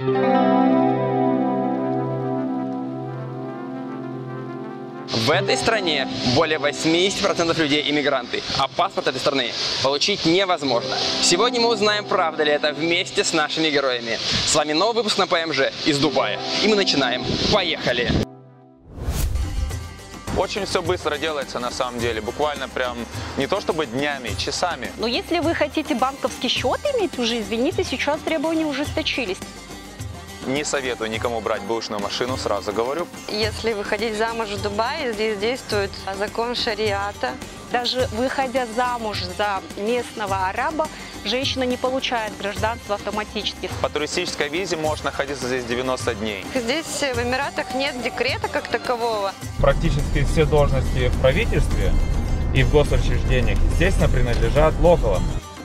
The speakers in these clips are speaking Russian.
В этой стране более 80% людей иммигранты, а паспорт этой страны получить невозможно. Сегодня мы узнаем, правда ли это, вместе с нашими героями. С вами новый выпуск на ПМЖ из Дубая. И мы начинаем. Поехали! Очень все быстро делается на самом деле, буквально прям не то чтобы днями, часами. Но если вы хотите банковский счет иметь, уже, извините, сейчас требования ужесточились. Не советую никому брать бэушную машину, сразу говорю. Если выходить замуж в Дубае, здесь действует закон шариата. Даже выходя замуж за местного араба, женщина не получает гражданство автоматически. По туристической визе можно находиться здесь 90 дней. Здесь в Эмиратах нет декрета как такового. Практически все должности в правительстве и в госучреждениях, естественно, принадлежат локалам.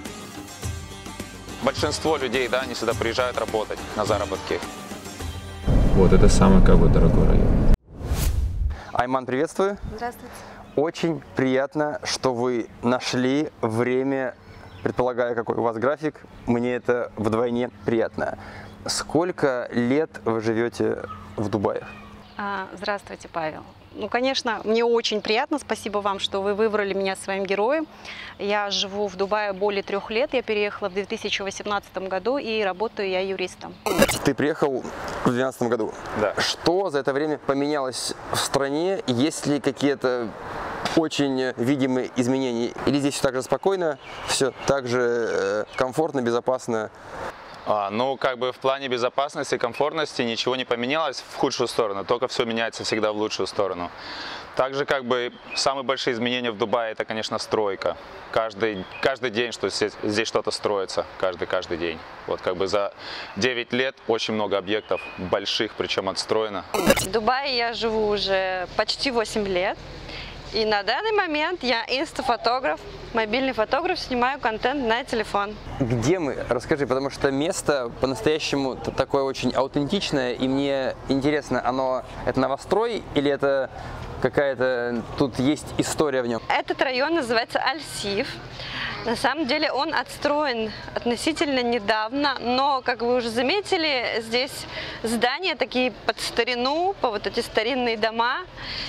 Большинство людей, да, они сюда приезжают работать на заработки. Вот это самый дорогой район. Айман, приветствую. Здравствуйте. Очень приятно, что вы нашли время, предполагая, какой у вас график. Мне это вдвойне приятно. Сколько лет вы живете в Дубае? Здравствуйте, Павел. Ну, конечно, мне очень приятно. Спасибо вам, что вы выбрали меня своим героем. Я живу в Дубае более 3 лет. Я переехала в 2018 году и работаю я юристом. Ты приехал в 2012 году. Да. Что за это время поменялось в стране? Есть ли какие-то очень видимые изменения? Или здесь все так же спокойно, все так же комфортно, безопасно? Ну, в плане безопасности и комфортности ничего не поменялось в худшую сторону, только все меняется всегда в лучшую сторону. Также, самые большие изменения в Дубае – это, конечно, стройка. Каждый день, что здесь что-то строится, каждый день. Вот за 9 лет очень много объектов, больших, причем отстроено. В Дубае я живу уже почти 8 лет. И на данный момент я инстафотограф, мобильный фотограф, снимаю контент на телефон. Где мы? Расскажи, потому что место по-настоящему такое очень аутентичное, и мне интересно, это новострой или это какая-то, тут есть история в нем? Этот район называется Аль-Сиф. На самом деле он отстроен относительно недавно, но, как вы уже заметили, здесь здания такие под старину, по вот эти старинные дома.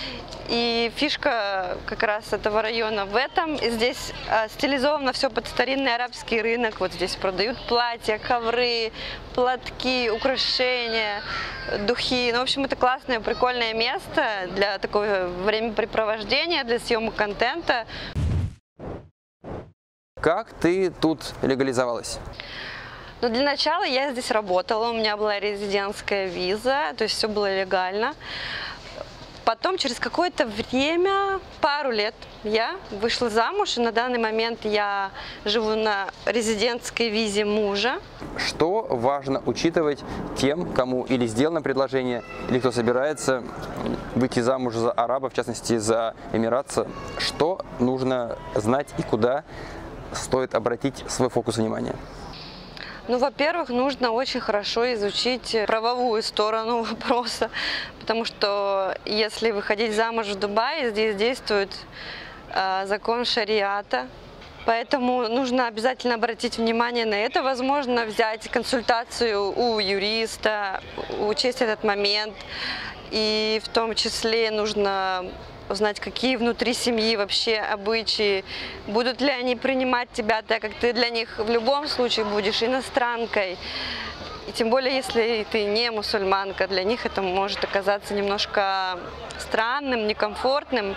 И фишка как раз этого района в этом. Здесь стилизовано все под старинный арабский рынок. Вот здесь продают платья, ковры, платки, украшения, духи. Ну, в общем, это классное, прикольное место для такого времяпрепровождения, для съемок контента. Как ты тут легализовалась? Но для начала я здесь работала, у меня была резидентская виза, то есть все было легально. Потом, через какое-то время, пару лет, я вышла замуж, и на данный момент я живу на резидентской визе мужа. Что важно учитывать тем, кому или сделано предложение, или кто собирается выйти замуж за араба, в частности за эмиратца? Что нужно знать и куда стоит обратить свой фокус внимания? Ну, во-первых, нужно очень хорошо изучить правовую сторону вопроса, потому что если выходить замуж в Дубае, здесь действует закон шариата, поэтому нужно обязательно обратить внимание на это. Возможно, взять консультацию у юриста, учесть этот момент, и в том числе нужно узнать, какие внутри семьи вообще обычаи, будут ли они принимать тебя, так как ты для них в любом случае будешь иностранкой. И тем более, если ты не мусульманка, для них это может оказаться немножко странным, некомфортным.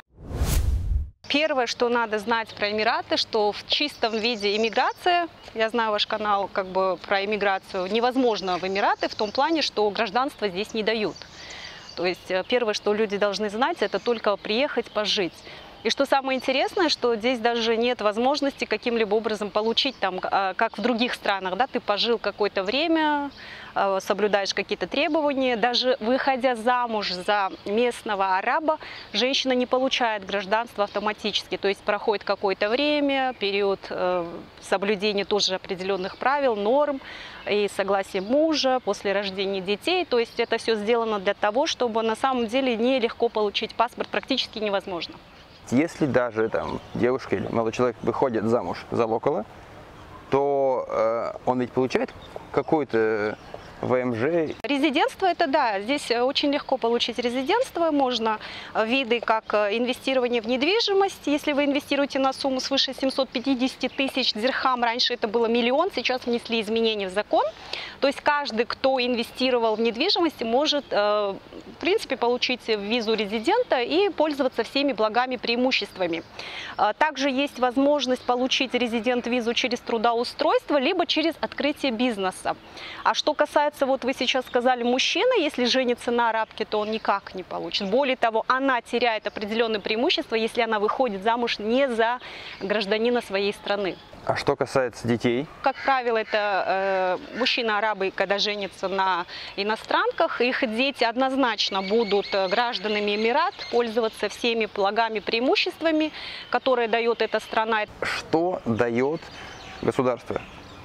Первое, что надо знать про Эмираты, что в чистом виде иммиграция, я знаю ваш канал про иммиграцию, невозможно в Эмираты в том плане, что гражданство здесь не дают. То есть первое, что люди должны знать, это только приехать, пожить. И что самое интересное, что здесь даже нет возможности каким-либо образом получить, как в других странах, да, ты пожил какое-то время, соблюдаешь какие-то требования. Даже выходя замуж за местного араба, женщина не получает гражданство автоматически. То есть проходит какое-то время, период соблюдения тоже определенных правил, норм и согласия мужа после рождения детей. То есть это все сделано для того, чтобы на самом деле нелегко получить паспорт, практически невозможно. Если даже девушка или молодой человек выходит замуж за локала, то он ведь получает какую-то ВМЖ. Резидентство – это да, здесь очень легко получить резидентство. Можно виды как инвестирование в недвижимость. Если вы инвестируете на сумму свыше 750 тысяч дирхам, раньше это было 1 000 000, сейчас внесли изменения в закон. То есть каждый, кто инвестировал в недвижимость, может в принципе получить визу резидента и пользоваться всеми благами, преимуществами. Также есть возможность получить резидент-визу через трудоустройство, либо через открытие бизнеса. А что касается, вот вы сейчас сказали, мужчина, если женится на арабке, то он никак не получит. Более того, она теряет определенные преимущества, если она выходит замуж не за гражданина своей страны. А что касается детей? Как правило, это мужчины-арабы, когда женятся на иностранках, их дети однозначно будут гражданами Эмират, пользоваться всеми благами, преимуществами, которые дает эта страна. Что дает государство?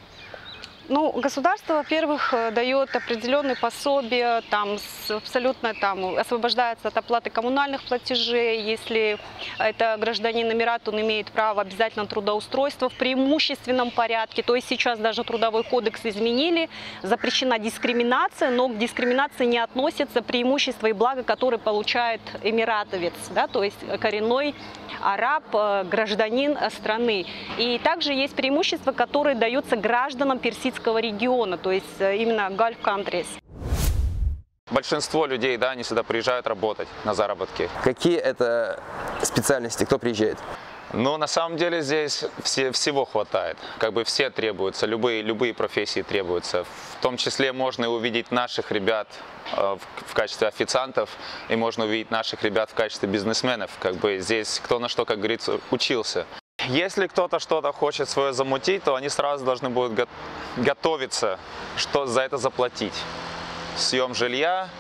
Ну, государство, во-первых, дает определенные пособия, там абсолютно освобождается от оплаты коммунальных платежей. Если это гражданин Эмирата, он имеет право обязательно трудоустройства в преимущественном порядке. То есть сейчас даже трудовой кодекс изменили, запрещена дискриминация, но к дискриминации не относятся преимущества и блага, которые получает эмиратовец, да, то есть коренной араб, гражданин страны. И также есть преимущества, которые даются гражданам персидского региона, то есть именно Gulf countries. Большинство людей, да, они сюда приезжают работать на заработки. Какие это специальности, кто приезжает? Ну, на самом деле здесь всего хватает. Как бы все требуются, любые профессии требуются. В том числе можно увидеть наших ребят в качестве официантов, и можно увидеть наших ребят в качестве бизнесменов. Как бы здесь кто на что, как говорится, учился. Если кто-то что-то хочет свое замутить, то они сразу должны будут готовиться, что за это заплатить. Съем жилья.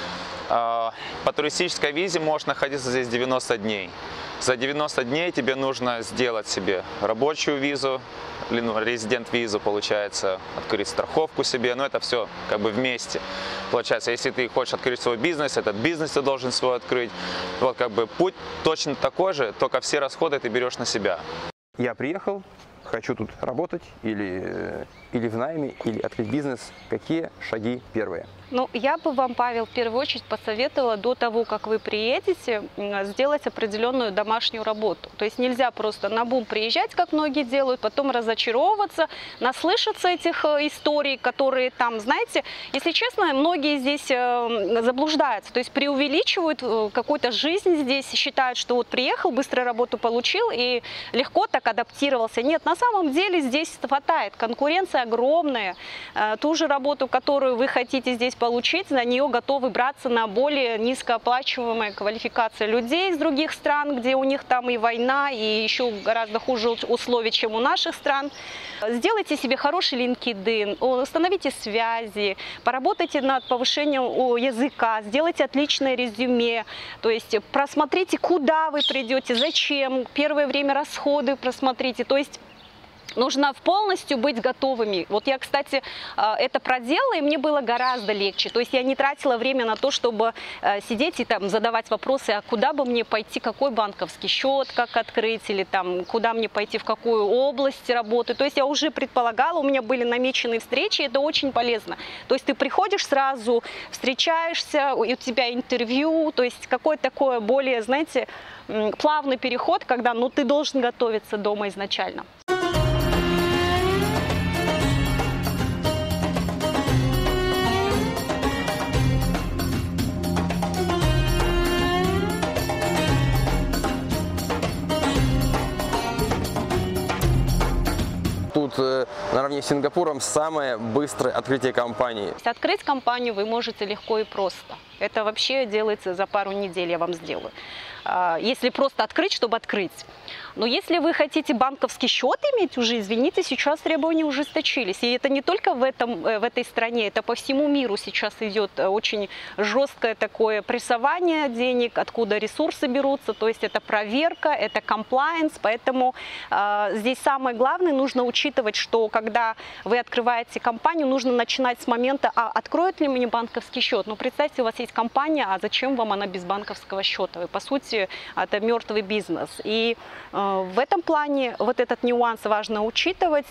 По туристической визе можешь находиться здесь 90 дней. За 90 дней тебе нужно сделать себе рабочую визу, резидент-визу, получается, открыть страховку себе, но это все как бы вместе. Получается, если ты хочешь открыть свой бизнес, этот бизнес ты должен свой открыть. Вот как бы путь точно такой же, только все расходы ты берешь на себя. Я приехал, хочу тут работать или в найме, или открыть бизнес. Какие шаги первые? Ну, я бы вам, Павел, в первую очередь посоветовала до того, как вы приедете, сделать определенную домашнюю работу. То есть нельзя просто на бум приезжать, как многие делают, потом разочаровываться, наслышаться этих историй, которые там, знаете, если честно, многие здесь заблуждаются, то есть преувеличивают какую-то жизнь здесь, считают, что вот приехал, быстро работу получил и легко так адаптировался. Нет, на самом деле здесь хватает, конкуренция огромная. Ту же работу, которую вы хотите здесь получить, за нее готовы браться на более низкооплачиваемая квалификация людей из других стран, где у них там и война, и еще гораздо хуже условия, чем у наших стран. Сделайте себе хороший LinkedIn, установите связи, поработайте над повышением языка, сделайте отличное резюме, то есть просмотрите, куда вы придете, зачем, первое время расходы просмотрите, то есть нужно полностью быть готовыми. Вот я, кстати, это проделала, и мне было гораздо легче. То есть я не тратила время на то, чтобы сидеть и там задавать вопросы, а куда бы мне пойти, какой банковский счет, как открыть, или там, куда мне пойти, в какую область работы. То есть я уже предполагала, у меня были намеченные встречи, и это очень полезно. То есть ты приходишь сразу, встречаешься, у тебя интервью, то есть какое-то такое более, знаете, плавный переход, когда ты должен готовиться дома изначально. Тут наравне с Сингапуром самое быстрое открытие компании. Открыть компанию вы можете легко и просто. Это вообще делается за пару недель, я вам сделаю. Если просто открыть, чтобы открыть. Но если вы хотите банковский счет иметь уже, извините, сейчас требования ужесточились. И это не только в этой стране, это по всему миру сейчас идет очень жесткое такое прессование денег, откуда ресурсы берутся. То есть это проверка, это комплаенс. Поэтому здесь самое главное, нужно учитывать, что когда вы открываете компанию, нужно начинать с момента, откроют ли мне банковский счет. Ну, представьте, у вас есть компания, а зачем вам она без банковского счета? Вы, по сути, это мертвый бизнес. И в этом плане вот этот нюанс важно учитывать.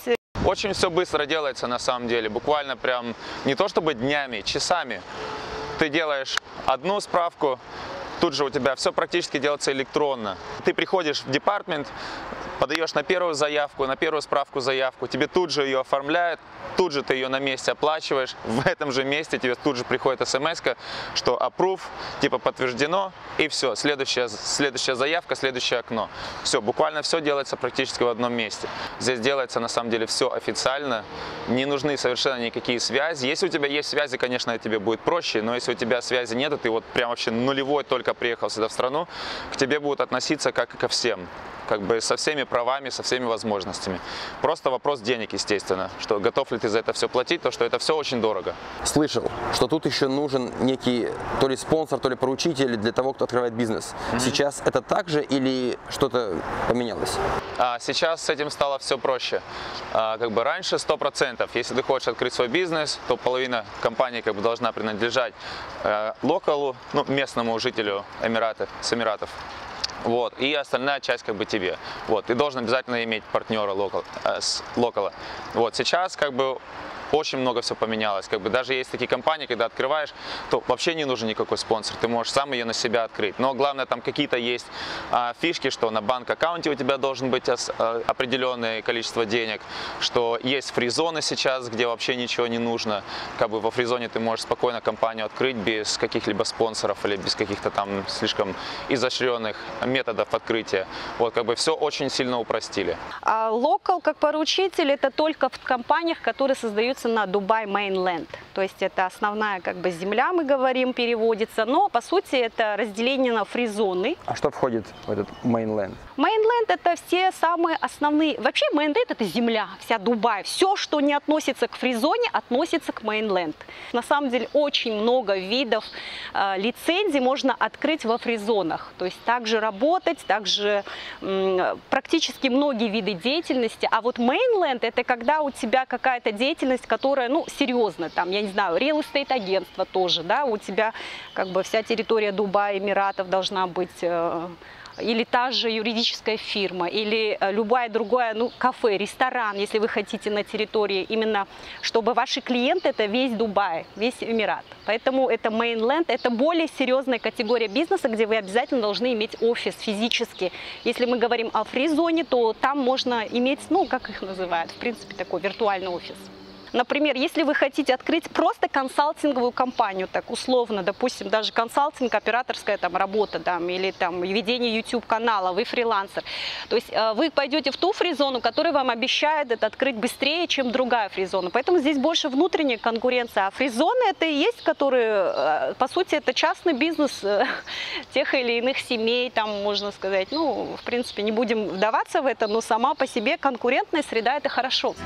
Очень все быстро делается на самом деле, буквально прям не то чтобы днями, часами. Ты делаешь одну справку, тут же у тебя все практически делается электронно. Ты приходишь в департмент, подаешь на первую заявку, на первую справку заявку, тебе тут же ее оформляют, тут же ты ее на месте оплачиваешь, в этом же месте тебе тут же приходит смс-ка, что approve, типа подтверждено, и все, следующая заявка, следующее окно. Все, буквально все делается практически в одном месте. Здесь делается на самом деле все официально, не нужны совершенно никакие связи. Если у тебя есть связи, конечно, тебе будет проще, но если у тебя связи нет, ты вот прям вообще нулевой только приехал сюда в страну, к тебе будут относиться как и ко всем. Как бы со всеми правами, со всеми возможностями. Просто вопрос денег, естественно, что готов ли ты за это все платить, то что это все очень дорого. Слышал, что тут еще нужен некий то ли спонсор, то ли поручитель для того, кто открывает бизнес. Сейчас это так же или что-то поменялось? Сейчас с этим стало все проще. Как бы раньше 100%, если ты хочешь открыть свой бизнес, то половина компании как бы должна принадлежать локалу, ну, местному жителю с Эмиратов. Вот, и остальная часть как бы тебе. Вот, ты должен обязательно иметь партнера с локала. Вот, сейчас как бы очень много все поменялось. Как бы даже есть такие компании, когда открываешь, то вообще не нужен никакой спонсор. Ты можешь сам ее на себя открыть. Но главное, там какие-то есть фишки, что на банк-аккаунте у тебя должен быть определенное количество денег, что есть фри-зоны сейчас, где вообще ничего не нужно. Как бы во фри-зоне ты можешь спокойно компанию открыть без каких-либо спонсоров или без каких-то там слишком изощренных методов открытия. Вот, как бы все очень сильно упростили. А локал как поручитель это только в компаниях, которые создаются на Dubai Mainland. То есть это основная как бы земля, мы говорим, переводится. Но по сути это разделение на фри-зоны. А что входит в этот Mainland? Mainland это все самые основные. Вообще Mainland это земля, вся Дубай. Все, что не относится к фри-зоне, относится к Mainland. На самом деле очень много видов лицензий можно открыть во фри-зонах. То есть также работать, также практически многие виды деятельности. А вот Mainland это когда у тебя какая-то деятельность, которая, ну, серьезно, там, я не знаю, real estate агентство тоже, да, у тебя как бы вся территория Дубая, Эмиратов должна быть, или та же юридическая фирма, или любая другая, ну, кафе, ресторан, если вы хотите на территории, именно чтобы ваши клиенты это весь Дубай, весь Эмират. Поэтому это Mainland, это более серьезная категория бизнеса, где вы обязательно должны иметь офис физически. Если мы говорим о фри-зоне, то там можно иметь, ну, как их называют, в принципе, такой виртуальный офис. Например, если вы хотите открыть просто консалтинговую компанию, так условно, допустим, даже консалтинг, операторская там работа, там, или там ведение YouTube-канала, вы фрилансер. То есть вы пойдете в ту фри-зону, которая вам обещает это открыть быстрее, чем другая фри-зона. Поэтому здесь больше внутренняя конкуренция. А фри-зоны это и есть, которые, по сути, это частный бизнес тех или иных семей, там, можно сказать. Ну, в принципе, не будем вдаваться в это, но сама по себе конкурентная среда это хорошо.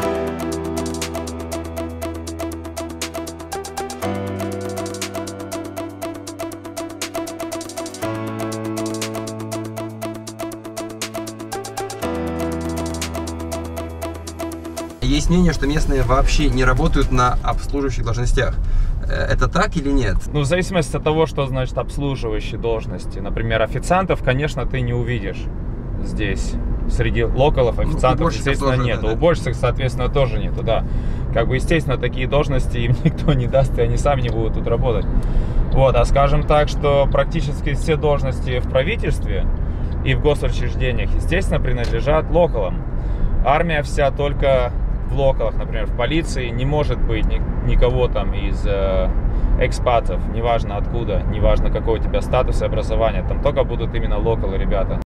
Есть мнение, что местные вообще не работают на обслуживающих должностях. Это так или нет? Ну, в зависимости от того, что значит обслуживающие должности. Например, официантов, конечно, ты не увидишь здесь. Среди локалов официантов, естественно, нету. Да. Уборщицев, соответственно, тоже нету, да. Как бы, естественно, такие должности им никто не даст, и они сами не будут тут работать. Вот, а скажем так, что практически все должности в правительстве и в госучреждениях, естественно, принадлежат локалам. Армия вся только в локалах, например, в полиции не может быть никого там из экспатов, неважно откуда, неважно какой у тебя статус и образование, там только будут именно локалы ребята.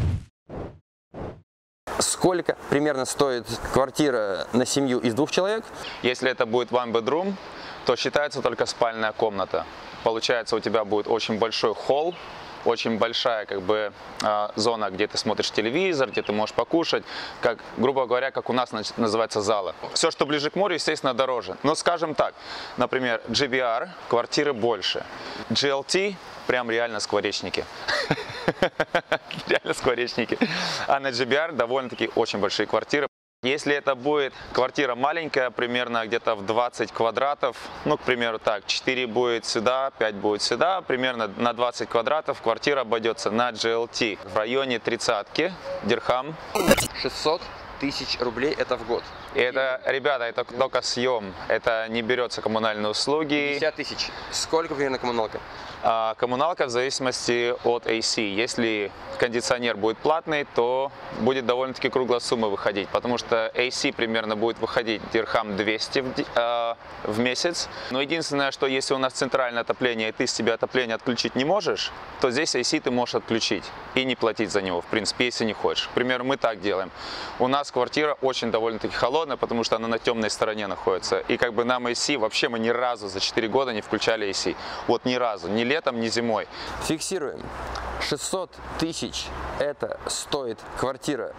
Сколько примерно стоит квартира на семью из 2 человек? Если это будет one bedroom, то считается только спальная комната. Получается, у тебя будет очень большой холл, очень большая как бы зона, где ты смотришь телевизор, где ты можешь покушать, как, грубо говоря, как у нас называется зала. Все, что ближе к морю, естественно, дороже. Но скажем так, например, GVR квартиры больше, GLT прям реально скворечники. Реально скворечники. А на GBR довольно-таки очень большие квартиры. Если это будет квартира маленькая, примерно где-то в 20 квадратов, ну, к примеру, так, 4 будет сюда, 5 будет сюда, примерно на 20 квадратов квартира обойдется на GLT в районе 30-ки дирхам. 600 000 рублей это в год. И это, ребята, это только съем, это не берется коммунальные услуги. 50 тысяч. Сколько примерно коммуналка? Коммуналка в зависимости от AC. Если кондиционер будет платный, то будет довольно-таки круглая сумма выходить, потому что AC примерно будет выходить дирхам 200 в месяц. Но единственное, что если у нас центральное отопление, и ты с себя отопление отключить не можешь, то здесь AC ты можешь отключить и не платить за него, в принципе, если не хочешь. К примеру, мы так делаем. У нас квартира очень довольно-таки холодная, потому что она на темной стороне находится. И как бы нам AC, вообще мы ни разу за 4 года не включали AC. Вот ни разу, ни летом, ни зимой. Фиксируем. 600 тысяч это стоит квартира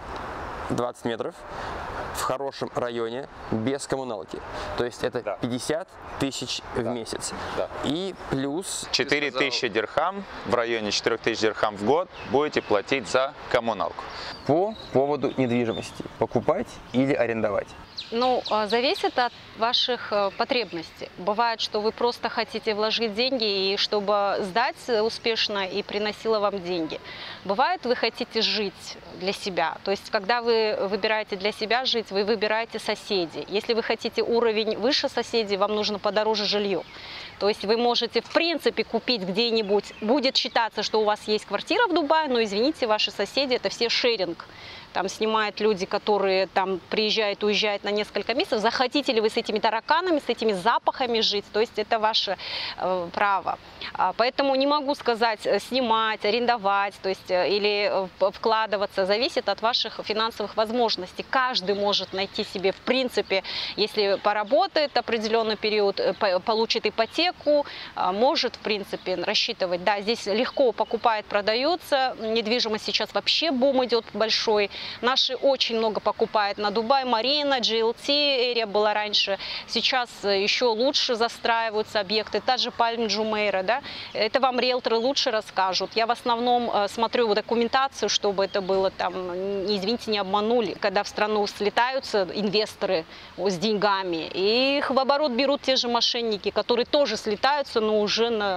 20 метров в хорошем районе без коммуналки. То есть это 50 тысяч в месяц. Да. И плюс... 4000 дирхам, в районе 4000 дирхам в год будете платить за коммуналку. По поводу недвижимости. Покупать или арендовать? Ну, зависит от ваших потребностей. Бывает, что вы просто хотите вложить деньги, и чтобы сдать успешно и приносило вам деньги. Бывает, вы хотите жить для себя. То есть, когда вы выбираете для себя жить, вы выбираете соседей. Если вы хотите уровень выше соседей, вам нужно подороже жилье. То есть вы можете, в принципе, купить где-нибудь, будет считаться, что у вас есть квартира в Дубае, но, извините, ваши соседи – это все шеринг. Там снимают люди, которые там приезжают, уезжают на несколько месяцев. Захотите ли вы с этими тараканами, с этими запахами жить? То есть это ваше право. Поэтому не могу сказать снимать, арендовать, то есть или вкладываться. Зависит от ваших финансовых возможностей. Каждый может найти себе, в принципе, если поработает определенный период, получит ипотеку, может, в принципе, рассчитывать. Да, здесь легко покупает, продается. Недвижимость сейчас вообще бум идет большой. Наши очень много покупают на Дубай, Марина, GLT, Area была раньше. Сейчас еще лучше застраиваются объекты. Та же Пальм Джумейра, да? Это вам риэлторы лучше расскажут. Я в основном смотрю документацию, чтобы это было там, извините, не обманули. Когда в страну слетаются инвесторы с деньгами, и их в оборот берут те же мошенники, которые тоже слетаются, но уже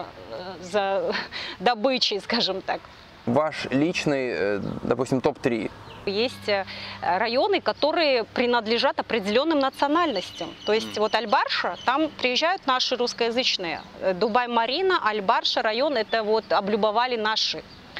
за добычей, скажем так. Ваш личный, допустим, топ-3. Есть районы, которые принадлежат определенным национальностям. То есть вот Аль-Барша, там приезжают наши русскоязычные. Дубай-Марина, Аль-Барша район, это вот облюбовали наши.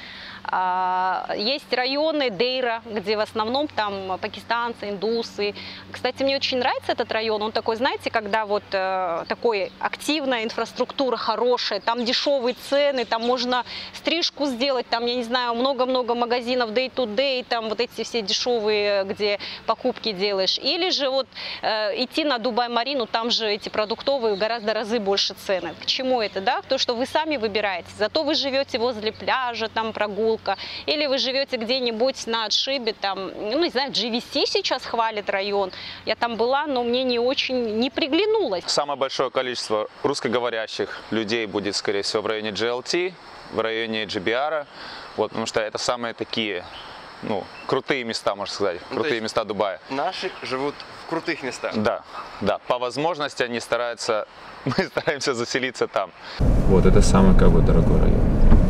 Есть районы Дейра, где в основном там пакистанцы, индусы. Кстати, мне очень нравится этот район. Он такой, знаете, когда вот такой активная инфраструктура хорошая, там дешевые цены, там можно стрижку сделать, там, я не знаю, много-много магазинов day-to-day, там вот эти все дешевые, где покупки делаешь. Или же вот идти на Дубай-Марину, там же эти продуктовые гораздо разы больше цены. К чему это, да? То, что вы сами выбираете. Зато вы живете возле пляжа, там прогулка. Или вы живете где-нибудь на отшибе, там, ну, не знаю, GVC сейчас хвалит район. Я там была, но мне не очень не приглянулось. Самое большое количество русскоговорящих людей будет, скорее всего, в районе GLT, в районе GBR, вот, потому что это самые такие, ну, крутые места, можно сказать, крутые места Дубая. Наши живут в крутых местах. Да, да, по возможности они стараются, мы стараемся заселиться там. Вот это самый как бы дорогой район.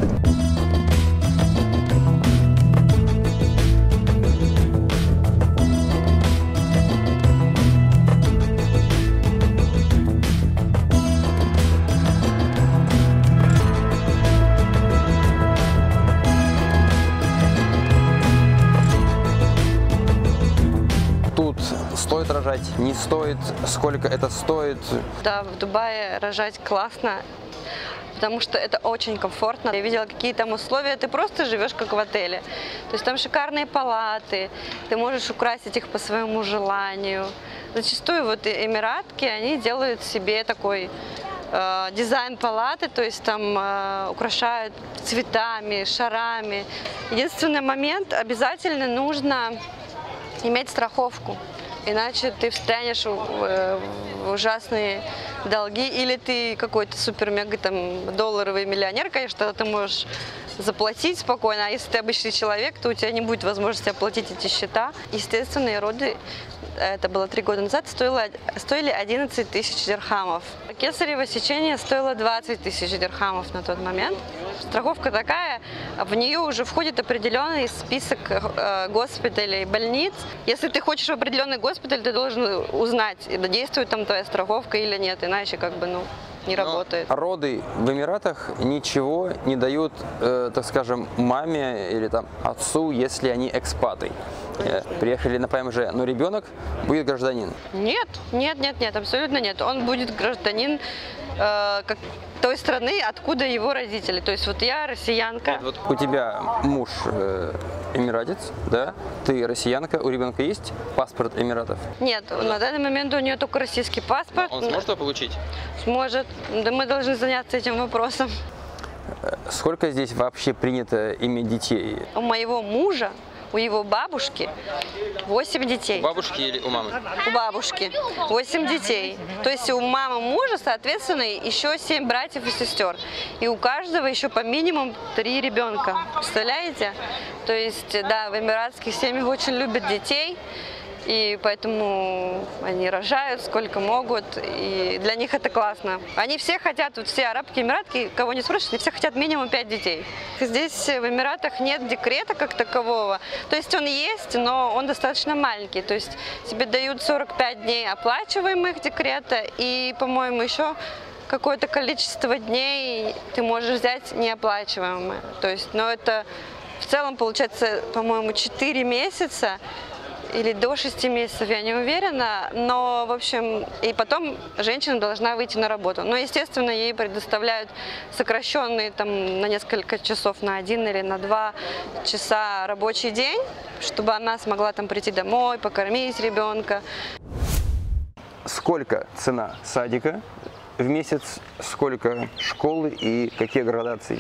Стоит рожать, не стоит, сколько это стоит? Да, в Дубае рожать классно, потому что это очень комфортно. Я видела, какие там условия, ты просто живешь как в отеле. То есть там шикарные палаты, ты можешь украсить их по своему желанию. Зачастую вот эмиратки, они делают себе такой дизайн палаты, то есть там украшают цветами, шарами. Единственный момент, обязательно нужно иметь страховку. Иначе ты встрянешь в ужасные долги, или ты какой-то супер-мега там долларовый миллионер, конечно, ты можешь заплатить спокойно, а если ты обычный человек, то у тебя не будет возможности оплатить эти счета. Естественные роды, это было 3 года назад, стоили 11 тысяч дирхамов. Кесарево сечение стоило 20 тысяч дирхамов на тот момент. Страховка такая, в нее уже входит определенный список госпиталей, больниц. Если ты хочешь в определенный госпиталь, ты должен узнать, действует там твоя страховка или нет, иначе как бы, не работает. Роды в Эмиратах ничего не дают, так скажем, маме или там отцу, если они экспаты. Приехали на ПМЖ, но ребенок будет гражданин. Нет, абсолютно нет. Он будет гражданин как той страны, откуда его родители. То есть вот я россиянка. Вот у тебя муж эмиратец, да? Ты россиянка, у ребенка есть паспорт Эмиратов? Нет, на данный момент у нее только российский паспорт. Он сможет его получить? Сможет. Да, мы должны заняться этим вопросом. Сколько здесь вообще принято иметь детей? У моего мужа, у его бабушки 8 детей. У бабушки или у мамы? У бабушки 8 детей. То есть у мамы мужа, соответственно, еще 7 братьев и сестер. И у каждого еще по минимуму 3 ребенка. Представляете? То есть, да, в эмиратских семьях очень любят детей. И поэтому они рожают сколько могут, и для них это классно. Они все хотят, вот все арабки, эмиратки, кого не спросишь, они все хотят минимум 5 детей. Здесь в Эмиратах нет декрета как такового, то есть он есть, но он достаточно маленький. То есть тебе дают 45 дней оплачиваемых декрета и, по-моему, еще какое-то количество дней ты можешь взять неоплачиваемые. То есть, но это в целом получается, по-моему, 4 месяца. Или до 6 месяцев, я не уверена, но, в общем, и потом женщина должна выйти на работу. Но, естественно, ей предоставляют сокращенный там на несколько часов, на 1 или на 2 часа рабочий день, чтобы она смогла там прийти домой, покормить ребенка. Сколько цена садика в месяц, сколько школы и какие градации?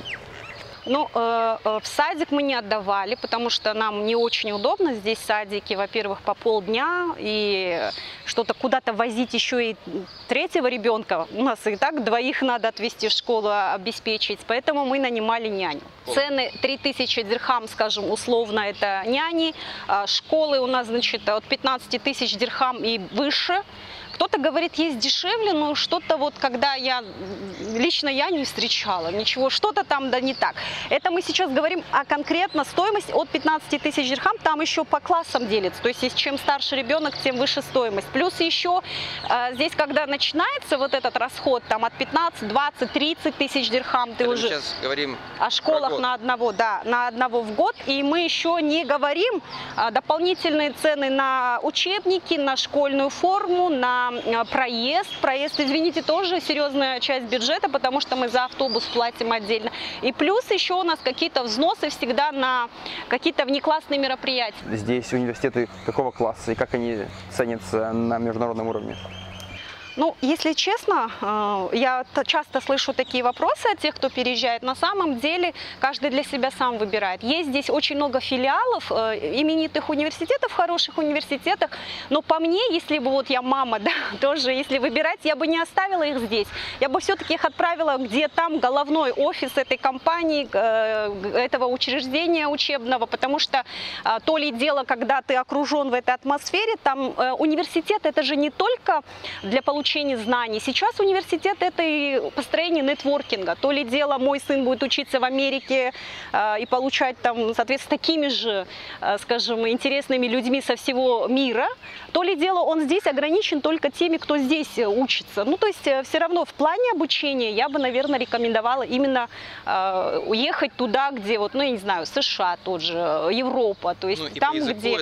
Ну, в садик мы не отдавали, потому что нам не очень удобно. Здесь садики, во-первых, по полдня, и что-то куда-то возить еще и 3-го ребенка. У нас и так 2 надо отвезти в школу, обеспечить, поэтому мы нанимали няню. Цены 3000 дирхам, скажем, условно, это няни. Школы у нас, значит, от 15 тысяч дирхам и выше. Кто-то говорит, есть дешевле, но что-то вот, когда лично я не встречала, ничего, что-то там да не так. Это мы сейчас говорим о конкретно стоимости от 15 тысяч дирхам, там еще по классам делится, то есть чем старше ребенок, тем выше стоимость. Плюс еще здесь, когда начинается вот этот расход, там от 15, 20, 30 тысяч дирхам, ты уже сейчас говорим о школах на одного, да, на одного в год, и мы еще не говорим дополнительные цены на учебники, на школьную форму, на проезд. Проезд, извините, тоже серьезная часть бюджета, потому что мы за автобус платим отдельно. И плюс еще у нас какие-то взносы всегда на какие-то внеклассные мероприятия. Здесь университеты какого класса и как они ценятся на международном уровне? Ну, если честно, я часто слышу такие вопросы от тех, кто переезжает. На самом деле, каждый для себя сам выбирает. Есть здесь очень много филиалов, именитых университетов, хороших университетов. Но по мне, если бы вот я мама, да, тоже, если выбирать, я бы не оставила их здесь. Я бы все-таки их отправила, где там головной офис этой компании, этого учреждения учебного. Потому что то ли дело, когда ты окружен в этой атмосфере, там университет, это же не только для получения знаний. Сейчас университет – это и построение нетворкинга. То ли дело, мой сын будет учиться в Америке и получать там, соответственно, такими же, скажем, интересными людьми со всего мира. То ли дело, он здесь ограничен только теми, кто здесь учится. Ну, то есть, все равно в плане обучения я бы, наверное, рекомендовала именно уехать туда, где, вот, ну, я не знаю, США тот же, Европа. То есть, ну, там, где...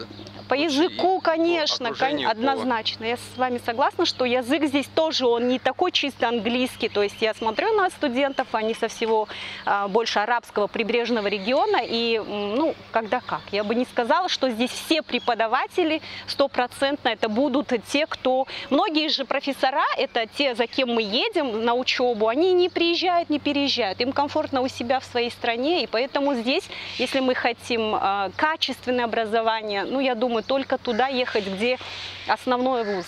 По языку, конечно, однозначно. Я с вами согласна, что язык здесь тоже, он не такой чисто английский. То есть я смотрю на студентов, они со всего больше арабского прибрежного региона. И, ну, когда как. Я бы не сказала, что здесь все преподаватели 100% это будут те, кто... Многие же профессора, это те, за кем мы едем на учебу, они не приезжают, не переезжают. Им комфортно у себя в своей стране. И поэтому здесь, если мы хотим качественное образование, ну, я думаю, только туда ехать, где основной вуз.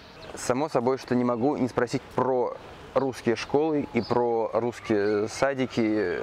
Само собой, что не могу не спросить про русские школы и про русские садики.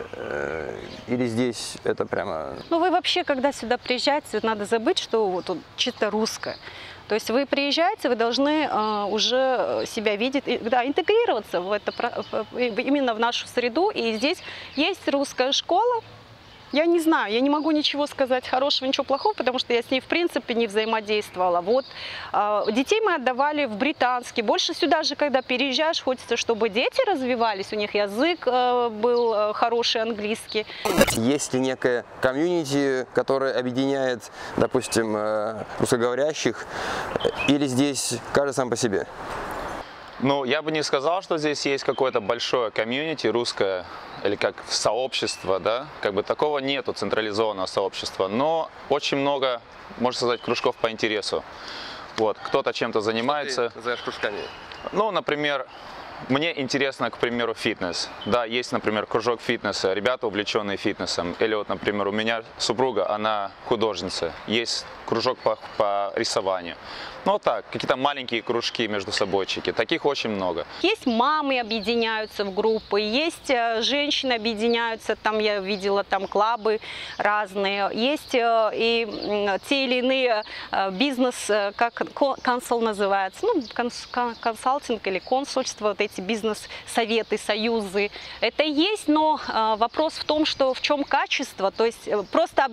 Или здесь это прямо... Ну, вы вообще, когда сюда приезжаете, надо забыть, что вот он чисто русское. То есть вы приезжаете, вы должны уже себя видеть, да, интегрироваться в это, именно в нашу среду. И здесь есть русская школа. Я не знаю, я не могу ничего сказать хорошего, ничего плохого, потому что я с ней в принципе не взаимодействовала. Вот детей мы отдавали в британский. Больше сюда же, когда переезжаешь, хочется, чтобы дети развивались, у них язык был хороший, английский. Есть ли некое комьюнити, которое объединяет, допустим, русскоговорящих, или здесь каждый сам по себе? Ну, я бы не сказал, что здесь есть какое-то большое комьюнити русское, или как сообщество, да, как бы такого нету, централизованного сообщества, но очень много, можно сказать, кружков по интересу. Вот, кто-то чем-то занимается. Что ты называешь кружками? Ну, например, мне интересно, к примеру, фитнес. Да, есть, например, кружок фитнеса, ребята, увлеченные фитнесом. Или вот, например, у меня супруга, она художница, есть кружок по рисованию. Ну, вот так, какие-то маленькие кружки между собойчики, таких очень много. Есть мамы объединяются в группы, есть женщины объединяются, там я видела там клабы разные, есть и те или иные бизнес, как консул называется, ну, консалтинг или консульство, вот эти бизнес-советы, союзы. Это есть, но вопрос в том, что в чем качество, то есть просто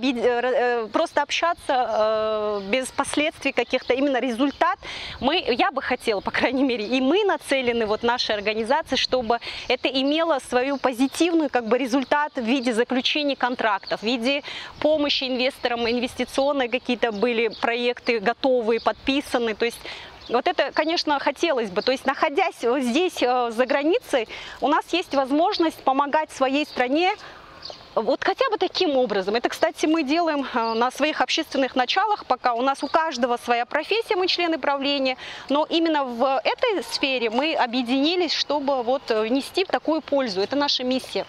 общаться без последствий каких-то, именно результат. Я бы хотела, по крайней мере, и мы нацелены, вот нашей организации, чтобы это имело свою позитивную как бы результат в виде заключения контрактов, в виде помощи инвесторам, инвестиционные какие-то были проекты готовые, подписаны, то есть вот это, конечно, хотелось бы. То есть, находясь здесь, за границей, у нас есть возможность помогать своей стране вот хотя бы таким образом. Это, кстати, мы делаем на своих общественных началах, пока у нас у каждого своя профессия, мы члены правления, но именно в этой сфере мы объединились, чтобы вот нести такую пользу. Это наша миссия.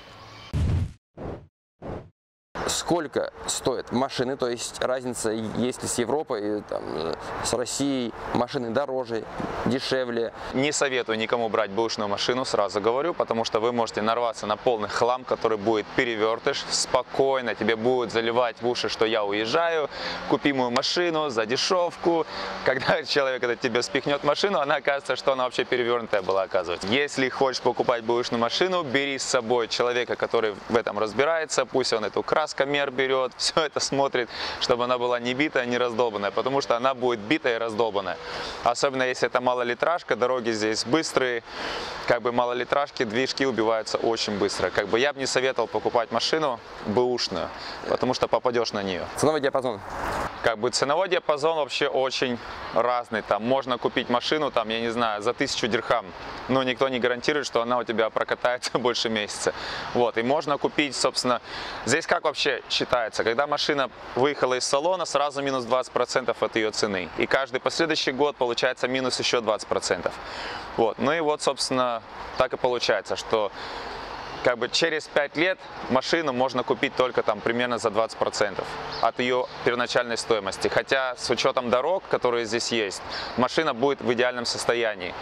Сколько стоят машины, то есть разница, если с Европой, там, с Россией машины дороже, дешевле? Не советую никому брать бэушную машину, сразу говорю, потому что вы можете нарваться на полный хлам, который будет перевертыш, спокойно тебе будет заливать в уши, что я уезжаю, купи мою машину за дешевку. Когда человек это тебе спихнет машину, она окажется, что она вообще перевернутая была, оказывается. Если хочешь покупать бэушную машину, бери с собой человека, который в этом разбирается, пусть он эту краскомер берет, все это смотрит, чтобы она была не битая, не раздолбанная, потому что она будет битая и раздолбанная. Особенно если это малолитражка, дороги здесь быстрые, как бы малолитражки, движки убиваются очень быстро. Как бы я бы не советовал покупать машину бэушную, потому что попадешь на нее. Ценовой диапазон? Как бы ценовой диапазон вообще очень разный. Там можно купить машину, там, я не знаю, за 1000 дирхам, но никто не гарантирует, что она у тебя прокатается больше месяца. Вот, и можно купить, собственно, здесь как вообще считается, когда машина выехала из салона, сразу минус 20% от ее цены. И каждый последующий год получается минус еще 20%. Вот, ну и вот, собственно, так и получается, что как бы через 5 лет машину можно купить только там примерно за 20% от ее первоначальной стоимости. Хотя с учетом дорог, которые здесь есть, машина будет в идеальном состоянии.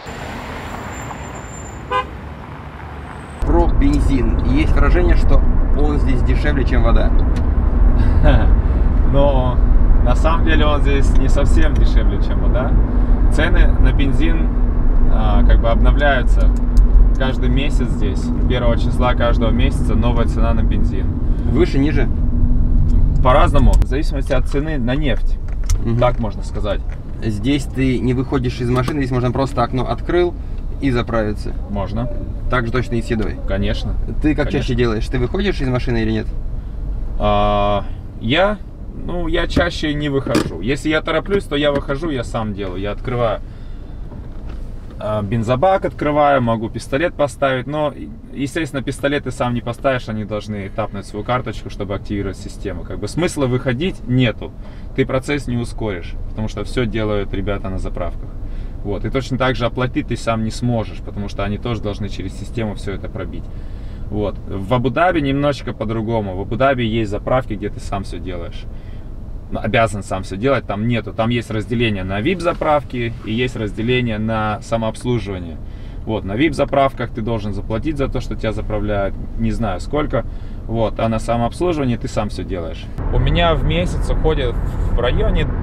Про бензин. Есть выражение, что он здесь дешевле, чем вода. Но на самом деле он здесь не совсем дешевле, чем вода. Цены на бензин как бы обновляются. Каждый месяц здесь, 1 числа каждого месяца новая цена на бензин. Выше, ниже? По-разному, в зависимости от цены на нефть, так можно сказать. Здесь ты не выходишь из машины, здесь можно просто окно открыл и заправиться. Можно. Так же точно и с едой? Конечно. Ты как чаще делаешь? Ты выходишь из машины или нет? Я чаще не выхожу. Если я тороплюсь, то я выхожу, я сам делаю, я открываю. Бензобак открываю, могу пистолет поставить, но, естественно, пистолет ты сам не поставишь, они должны тапнуть свою карточку, чтобы активировать систему. Как бы смысла выходить нету, ты процесс не ускоришь, потому что все делают ребята на заправках. Вот. И точно так же оплатить ты сам не сможешь, потому что они тоже должны через систему все это пробить. Вот. В Абу-Даби немножечко по-другому. В Абу-Даби есть заправки, где ты сам все делаешь. Обязан сам все делать, там нету. Там есть разделение на VIP-заправки и есть разделение на самообслуживание. Вот, на VIP-заправках ты должен заплатить за то, что тебя заправляют, не знаю сколько. Вот, а на самообслуживании ты сам все делаешь. У меня в месяц уходит в районе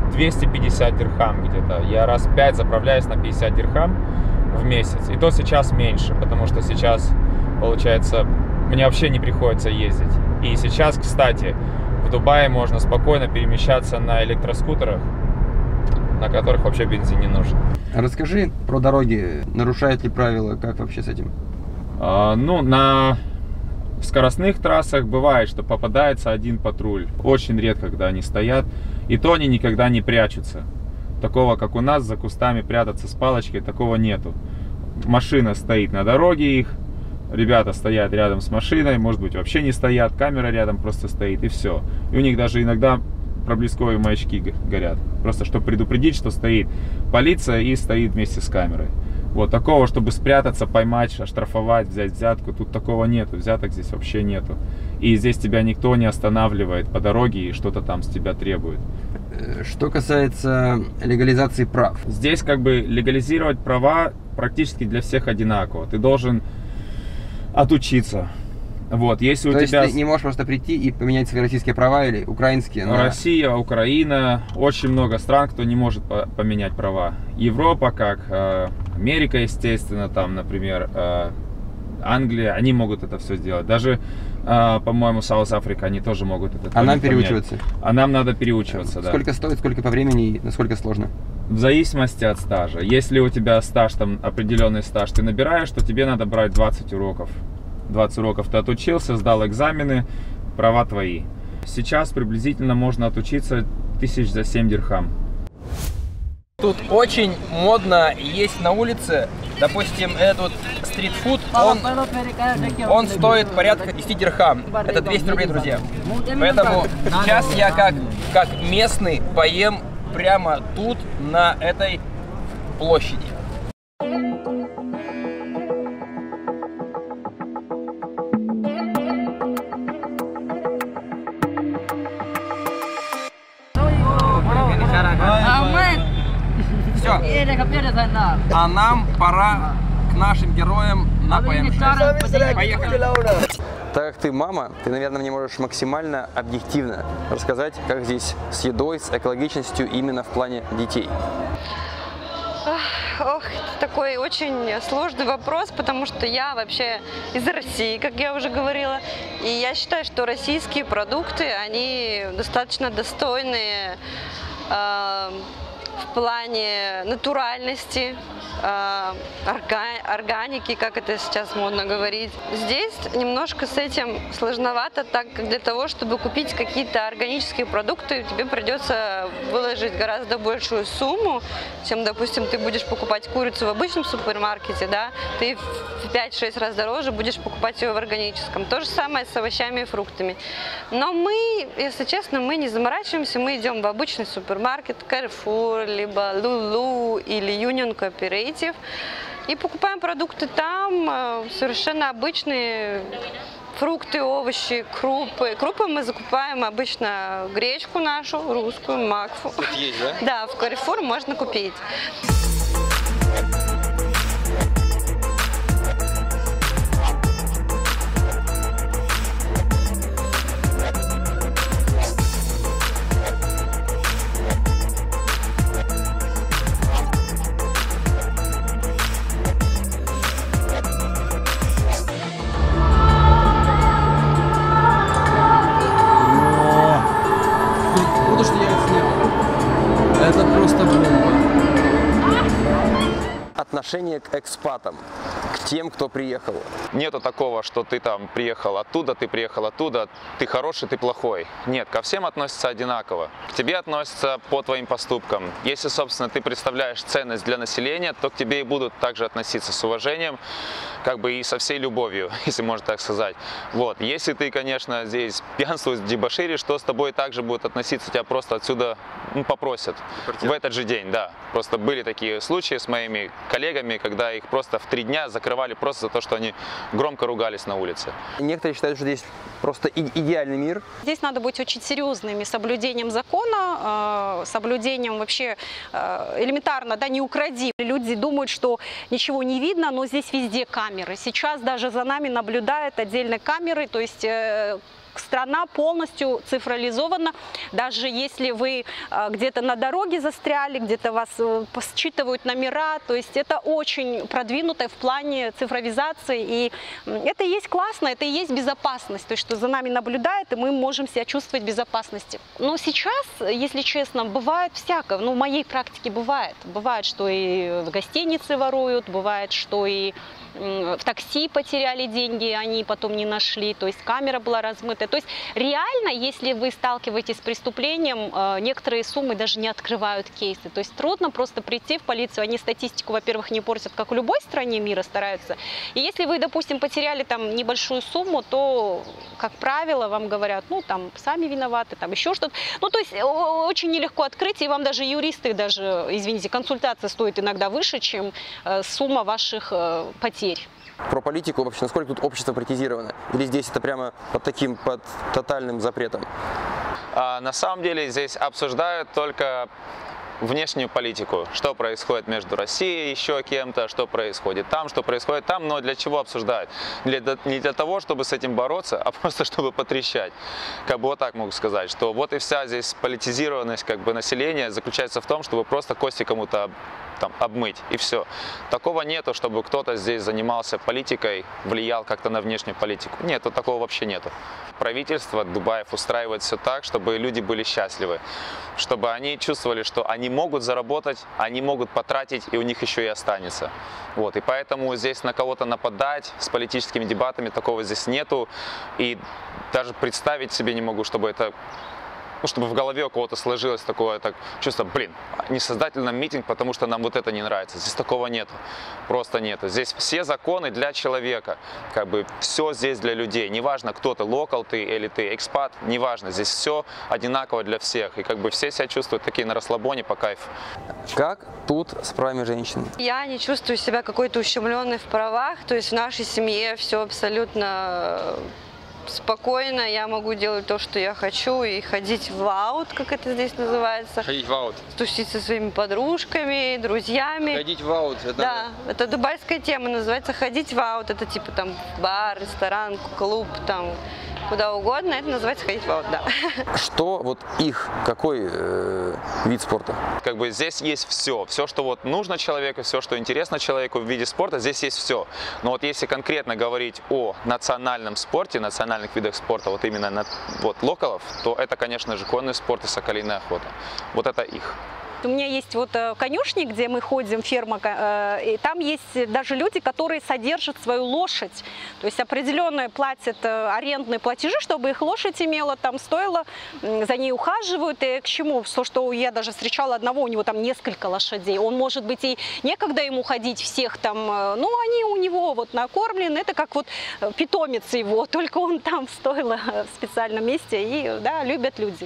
250 дирхам где-то. Я раз 5 заправляюсь на 50 дирхам в месяц. И то сейчас меньше, потому что сейчас, получается, мне вообще не приходится ездить. И сейчас, кстати, в Дубае можно спокойно перемещаться на электроскутерах, на которых вообще бензин не нужен. Расскажи про дороги. Нарушают ли правила? Как вообще с этим? Ну, на скоростных трассах бывает, что попадается один патруль. Очень редко, когда они стоят. И то они никогда не прячутся. Такого, как у нас, за кустами прятаться с палочкой, такого нету. Машина стоит на дороге их. Ребята стоят рядом с машиной, может быть, вообще не стоят. Камера рядом просто стоит, и все. И у них даже иногда проблесковые маячки горят. Просто чтобы предупредить, что стоит полиция и стоит вместе с камерой. Вот такого, чтобы спрятаться, поймать, оштрафовать, взять взятку, тут такого нету. Взяток здесь вообще нету. И здесь тебя никто не останавливает по дороге и что-то там с тебя требует. Что касается легализации прав. Здесь как бы легализировать права практически для всех одинаково. Ты должен отучиться. Вот, если у тебя... ты не можешь просто прийти и поменять свои российские права или украинские? На... Россия, Украина, очень много стран, кто не может поменять права. Европа, как Америка, естественно, там, например, Англия, они могут это все сделать. Даже, по-моему, South Africa, они тоже могут это А нам переучиваться? А нам надо переучиваться, да. Сколько стоит, сколько по времени и насколько сложно? В зависимости от стажа. Если у тебя стаж, там, определенный стаж ты набираешь, то тебе надо брать 20 уроков. 20 уроков ты отучился, сдал экзамены, права твои. Сейчас приблизительно можно отучиться 1000 за 7 дирхам. Тут очень модно есть на улице, допустим, этот стритфуд, он стоит порядка 10 дирхам. Это 200 рублей, друзья. Поэтому сейчас я как местный поем прямо тут, на этой площади. Все. А нам пора к нашим героям на ПМЖ. Поехали. Так как ты мама, ты, наверное, мне можешь максимально объективно рассказать, как здесь с едой, с экологичностью именно в плане детей. Ох, это такой очень сложный вопрос, потому что я вообще из России, как я уже говорила, и я считаю, что российские продукты, они достаточно достойные в плане натуральности, органики, как это сейчас модно говорить. Здесь немножко с этим сложновато, так как для того, чтобы купить какие-то органические продукты, тебе придется выложить гораздо большую сумму, чем, допустим, ты будешь покупать курицу в обычном супермаркете, да, ты в 5-6 раз дороже будешь покупать ее в органическом. То же самое с овощами и фруктами. Но мы, если честно, мы не заморачиваемся, мы идем в обычный супермаркет, Carrefour, либо Lulu или Union Cooperative и покупаем продукты там, совершенно обычные фрукты, овощи, крупы. Крупы мы закупаем обычно гречку нашу, русскую, макфу. Тут есть, да? Да, в Carrefour можно купить. Это просто бомба. Отношение к экспатам, к тем, кто приехал. Нету такого, что ты там приехал оттуда, ты хороший, ты плохой. Нет, ко всем относятся одинаково. К тебе относятся по твоим поступкам. Если, собственно, ты представляешь ценность для населения, то к тебе и будут также относиться с уважением, как бы и со всей любовью, если можно так сказать. Вот. Если ты, конечно, здесь пьянствуешь, дебоширишь, то с тобой также будут относиться, тебя просто отсюда попросят в этот же день, да. Просто были такие случаи с моими коллегами, когда их просто в 3 дня закрывали просто за то, что они громко ругались на улице. Некоторые считают, что здесь просто идеальный мир. Здесь надо быть очень серьезными соблюдением закона, соблюдением вообще элементарно, да, не укради. Люди думают, что ничего не видно, но здесь везде камеры. Сейчас даже за нами наблюдают отдельные камеры, то есть страна полностью цифрализована. Даже если вы где-то на дороге застряли, где-то вас считывают номера, то есть это очень продвинутое в плане цифровизации. И это и есть классно, это и есть безопасность, то есть что за нами наблюдает, и мы можем себя чувствовать в безопасности. Но сейчас, если честно, бывает всякое. Ну, в моей практике бывает. Бывает, что и в гостинице воруют, бывает, что и в такси потеряли деньги, они потом не нашли, то есть камера была размытая. То есть реально, если вы сталкиваетесь с преступлением, некоторые суммы даже не открывают кейсы. То есть трудно просто прийти в полицию, они статистику, во-первых, не портят, как в любой стране мира стараются. И если вы, допустим, потеряли там небольшую сумму, то, как правило, вам говорят, ну, там, сами виноваты, там, еще что-то. Ну, то есть очень нелегко открыть, и вам даже юристы, даже, извините, консультация стоит иногда выше, чем сумма ваших потерь. Про политику вообще, насколько тут общество политизировано? Или здесь это прямо под тотальным запретом? На самом деле здесь обсуждают только внешнюю политику, что происходит между Россией и еще кем-то, что происходит там, но для чего обсуждают? Не для того, чтобы с этим бороться, а просто чтобы потрещать. Как бы вот так могу сказать, что вот и вся здесь политизированность как бы населения заключается в том, чтобы просто кости кому-то там обмыть, и все. Такого нету, чтобы кто-то здесь занимался политикой, влиял как-то на внешнюю политику. Нет, такого вообще нету. Правительство Дубаев устраивает все так, чтобы люди были счастливы, чтобы они чувствовали, что они могут заработать, они могут потратить, и у них еще и останется. Вот, и поэтому здесь на кого-то нападать с политическими дебатами, такого здесь нету, и даже представить себе не могу, чтобы это... Ну, чтобы в голове у кого-то сложилось такое чувство, блин, не создать ли нам митинг, потому что нам вот это не нравится. Здесь такого нету, просто нету. Здесь все законы для человека, как бы все здесь для людей. Неважно, кто ты, локал ты или ты экспат, неважно. Здесь все одинаково для всех. И как бы все себя чувствуют такие на расслабоне, по кайфу. Как тут с правами женщин? Я не чувствую себя какой-то ущемленной в правах, то есть в нашей семье все абсолютно... спокойно, я могу делать то, что я хочу, и ходить в аут, как это здесь называется. Ходить в аут. Тусить со своими подружками, друзьями. Ходить в аут. Это... Да, это дубайская тема, называется ходить в аут. Это типа там бар, ресторан, клуб, там куда угодно. Это называется ходить в аут, да. Что вот их, какой вид спорта? Как бы здесь есть все. Все, что вот нужно человеку, все, что интересно человеку в виде спорта, здесь есть все. Но вот если конкретно говорить о национальном спорте, национальных видах спорта, вот именно вот локалов, то это, конечно же, конный спорт и соколиная охота. Вот это их. У меня есть вот конюшни, где мы ходим, ферма, и там есть даже люди, которые содержат свою лошадь. То есть определенные платят арендные платежи, чтобы их лошадь имела, там стоило, за ней ухаживают. И к чему? То, что я даже встречала одного, у него там несколько лошадей. Он, может быть, и некогда ему ходить всех там, но они у него вот накормлены. Это как вот питомец его, только он там стоило в специальном месте. И да, любят люди.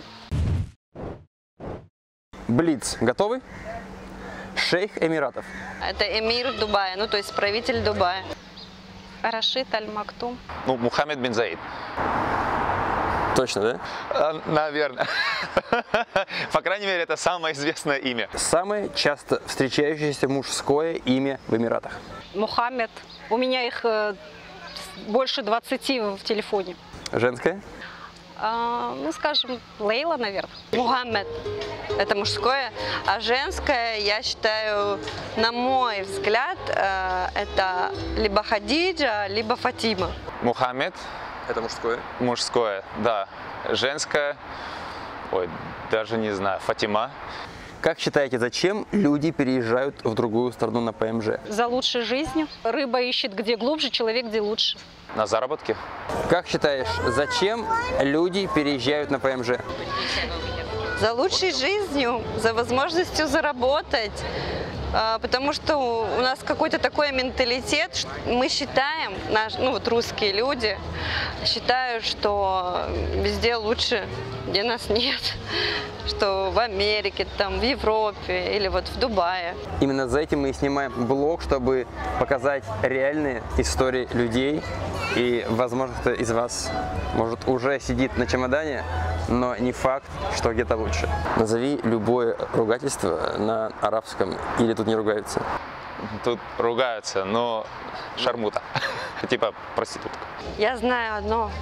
Блиц. Готовы? Шейх Эмиратов. Это эмир Дубая, ну то есть правитель Дубая. Рашид Аль Мактум. Ну, Мухаммед бин Заид. Точно, да? Наверное. По крайней мере, это самое известное имя. Самое часто встречающееся мужское имя в Эмиратах. Мухаммед. У меня их больше 20 в телефоне. Женское? Ну, скажем, Лейла, наверное. Мухаммед – это мужское, а женское, я считаю, на мой взгляд, это либо Хадиджа, либо Фатима. Мухаммед. Это мужское? Мужское, да. Женское, ой, даже не знаю, Фатима. Как считаете, зачем люди переезжают в другую страну на ПМЖ? За лучшей жизнью. Рыба ищет где глубже, человек где лучше. На заработки. Как считаешь, зачем люди переезжают на ПМЖ? За лучшей жизнью, за возможностью заработать. Потому что у нас какой-то такой менталитет, что мы считаем, ну вот русские люди считают, что везде лучше, где нас нет, что в Америке, там, в Европе или вот в Дубае. Именно за этим мы и снимаем блог, чтобы показать реальные истории людей. И, возможно, кто из вас, может, уже сидит на чемодане, но не факт, что где-то лучше. Назови любое ругательство на арабском, или тут не ругаются? Тут ругаются, но шармута, типа проститутка. Я знаю одно,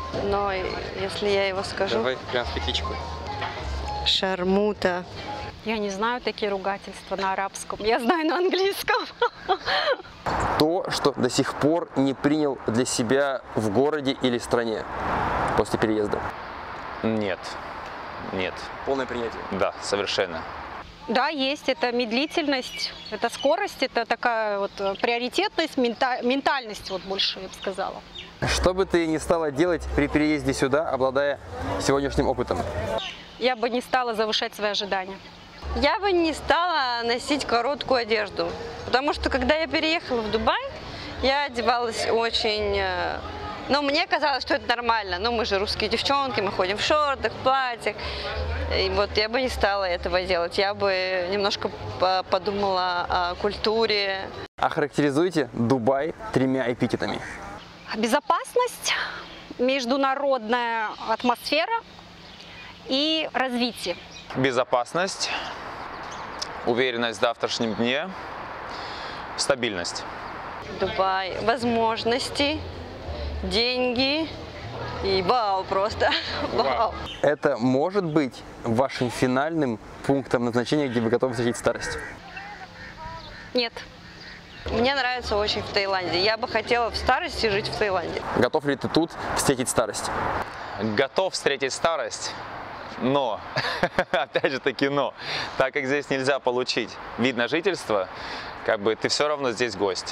но если я его скажу... Давай прям в пятичку. Шармута. Я не знаю такие ругательства на арабском, я знаю на английском. То, что до сих пор не принял для себя в городе или стране после переезда. Нет, нет, Полное принятие. да, совершенно. Да, есть, это медлительность, это скорость, это такая вот приоритетность, ментальность, вот больше, я бы сказала. Что бы ты ни стала делать при переезде сюда, обладая сегодняшним опытом? Я бы не стала завышать свои ожидания. Я бы не стала носить короткую одежду, потому что когда я переехала в Дубай, я одевалась очень... Ну, мне казалось, что это нормально. Ну, мы же русские девчонки, мы ходим в шортах, в платьях. И вот я бы не стала этого делать. Я бы немножко подумала о культуре. Охарактеризуйте Дубай 3 эпитетами. Безопасность, международная атмосфера и развитие. Безопасность, уверенность в завтрашнем дне, стабильность. Дубай, возможности, деньги и вау просто. Вау. Это может быть вашим финальным пунктом назначения, где вы готовы встретить старость? Нет. Мне нравится очень в Таиланде. Я бы хотела в старости жить в Таиланде. Готов ли ты тут встретить старость? Готов встретить старость, но, опять же таки но, так как здесь нельзя получить вид на жительство, как бы ты все равно здесь гость.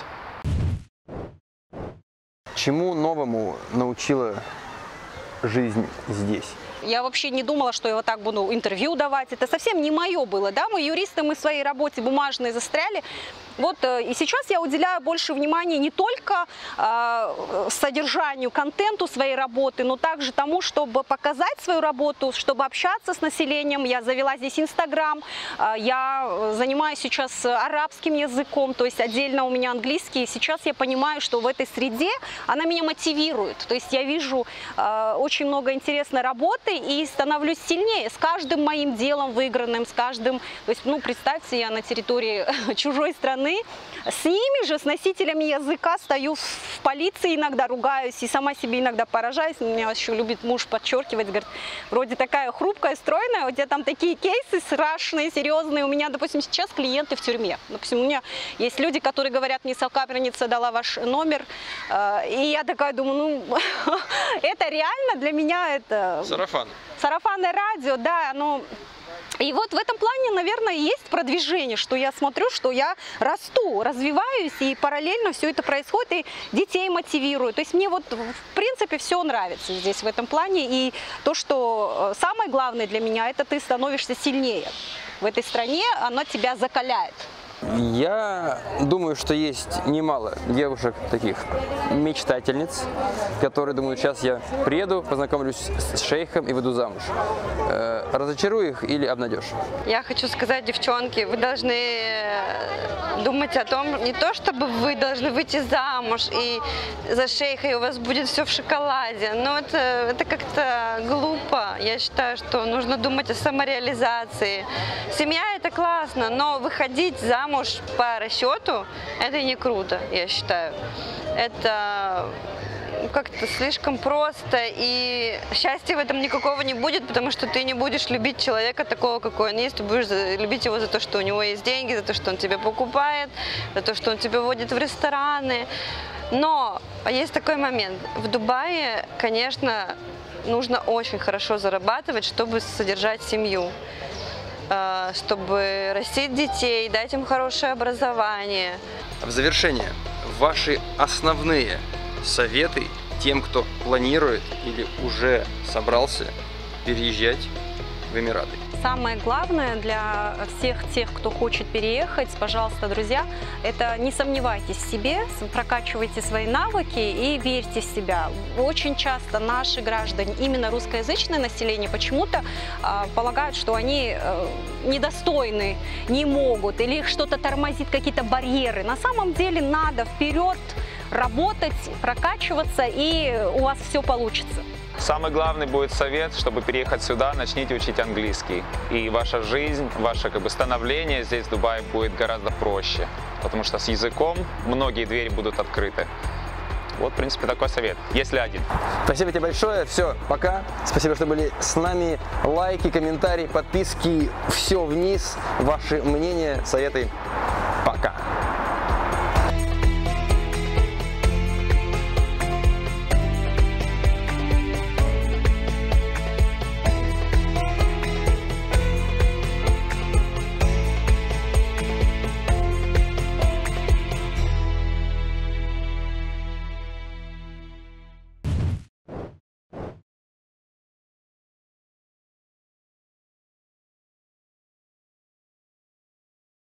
Чему новому научила жизнь здесь? Я вообще не думала, что я вот так буду интервью давать. Это совсем не мое было, да? Мы юристы, мы в своей работе бумажной застряли. Вот и сейчас я уделяю больше внимания не только содержанию, контенту своей работы, но также тому, чтобы показать свою работу, чтобы общаться с населением. Я завела здесь Инстаграм, я занимаюсь сейчас арабским языком, то есть отдельно у меня английский. И сейчас я понимаю, что в этой среде она меня мотивирует. То есть я вижу очень много интересной работы и становлюсь сильнее с каждым моим делом выигранным, с каждым. То есть, ну, представьте, я на территории чужой страны, с ними же, с носителями языка, стою в полиции, иногда ругаюсь и сама себе иногда поражаюсь. Меня еще любит муж подчеркивать, говорит, вроде такая хрупкая, стройная, у тебя там такие кейсы страшные, серьезные. У меня, допустим, сейчас клиенты в тюрьме. Допустим, у меня есть люди, которые говорят, мне сокамерница дала ваш номер, и я такая думаю, ну, это реально для меня это... Сарафан. Сарафанное радио, да, оно... И вот в этом плане, наверное, есть продвижение, что я смотрю, что я расту, развиваюсь, и параллельно все это происходит, и детей мотивирую. То есть мне вот, в принципе, все нравится здесь в этом плане. И то, что самое главное для меня, это ты становишься сильнее. В этой стране оно тебя закаляет. Я думаю, что есть немало девушек таких мечтательниц, которые думают, сейчас я приеду, познакомлюсь с шейхом и выйду замуж. Разочарую их или обнадежь? Я хочу сказать, девчонки, вы должны думать о том, не то чтобы вы должны выйти замуж и за шейха, и у вас будет все в шоколаде, но это как-то глупо. Я считаю, что нужно думать о самореализации. Семья – это классно, но выходить замуж по расчету – это не круто, я считаю. Это как-то слишком просто, и счастья в этом никакого не будет, потому что ты не будешь любить человека такого, какой он есть, ты будешь любить его за то, что у него есть деньги, за то, что он тебя покупает, за то, что он тебя водит в рестораны. Но есть такой момент. В Дубае, конечно, нужно очень хорошо зарабатывать, чтобы содержать семью, чтобы растить детей, дать им хорошее образование. В завершение, ваши основные советы тем, кто планирует или уже собрался переезжать в Эмираты? Самое главное для всех тех, кто хочет переехать, пожалуйста, друзья, это не сомневайтесь в себе, прокачивайте свои навыки и верьте в себя. Очень часто наши граждане, именно русскоязычное население, почему-то полагают, что они недостойны, не могут, или их что-то тормозит, какие-то барьеры. На самом деле надо вперед работать, прокачиваться, и у вас все получится. Самый главный будет совет, чтобы переехать сюда, начните учить английский. И ваша жизнь, ваше становление здесь, в Дубае, будет гораздо проще. Потому что с языком многие двери будут открыты. Вот, в принципе, такой совет, если один. Спасибо тебе большое. Все, пока. Спасибо, что были с нами. Лайки, комментарии, подписки. Все вниз. Ваши мнения, советы.